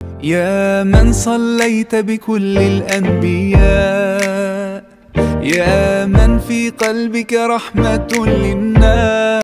يا من صليت بكل الأنبياء، يا من في قلبك رحمة للناس.